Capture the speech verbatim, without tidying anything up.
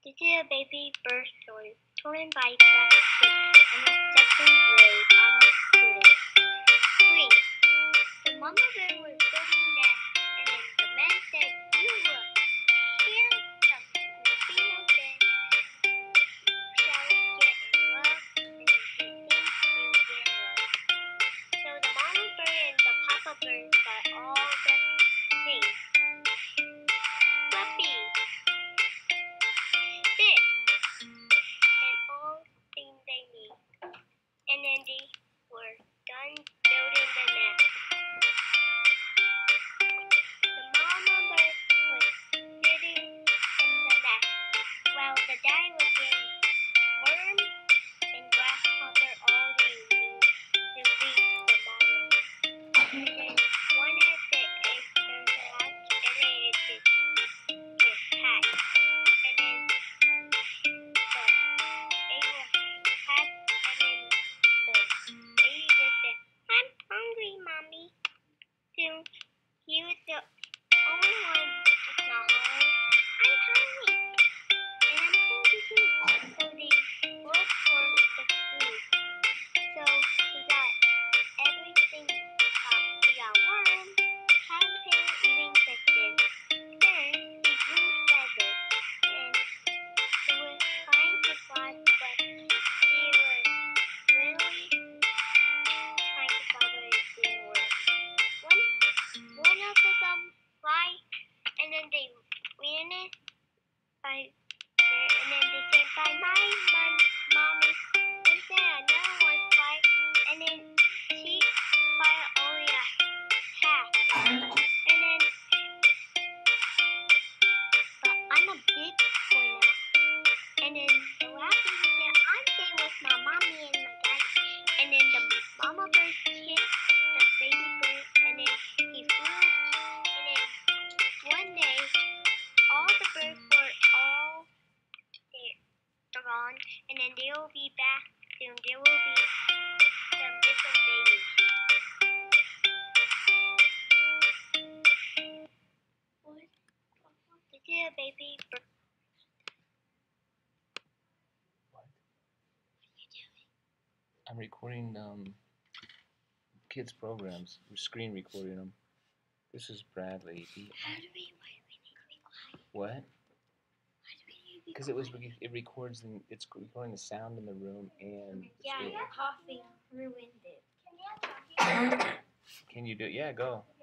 This is a baby bird story told by Jack Kidd and it's second grade honor student. Three. The mama bear was building nest and then the man said, "You look, here's some mosquito bed. Shall we get in love?" And then he thinks he'll get in love. So the mama bird and the papa bird got all the things. Puppy. And all things they need. And then they were done building the nest. The mama bird was sitting in the nest while the dad was getting worms and grasshopper all they need to feed the mama. And then one of the eggs turned to hatch and then it just, just hatched. And then Mommy. So he was the only one that's not hungry. I'm hungry. And I'm hungry too. So they both for the food. So he got everything. Uh, he got worms, caterpillar, even insects. Then he grew feathers. And they were trying to fly, but they were really trying to fly, but it didn't work. One, one of them fly, and then they ran it by there, and then they said, "Bye, bye, my mommy." And then another one fly, and then she fly only a half. And then, but I'm a big boy now. And then the last one said, "I'm staying with my mommy and my daddy." And then the mama bird kissed the baby bird, and then he flew. And then one day, all the birds were all they're gone, and then they will be back soon. There will be some different babies. What? This is a baby bird. What? What are you doing? I'm recording um kids' programs. We're screen recording them. This is Bradley. He, How do we? Why do we need to be quiet? what? Why do we need to be Because it was it records the, it's recording the sound in the room and the yeah, screen. your coughing ruined it. Can you do it? Yeah, go.